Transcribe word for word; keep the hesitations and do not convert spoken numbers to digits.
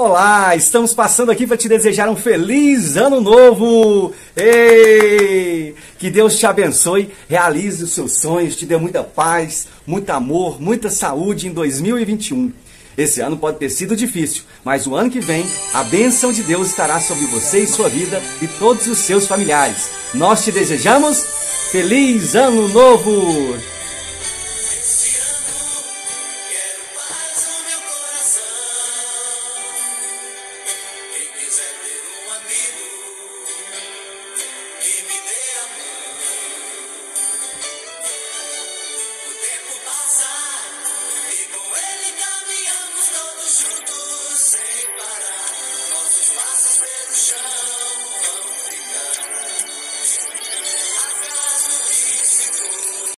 Olá, estamos passando aqui para te desejar um feliz ano novo! Ei! Que Deus te abençoe, realize os seus sonhos, te dê muita paz, muito amor, muita saúde em dois mil e vinte e um. Esse ano pode ter sido difícil, mas o ano que vem, a bênção de Deus estará sobre você e sua vida e todos os seus familiares. Nós te desejamos Feliz Ano Novo!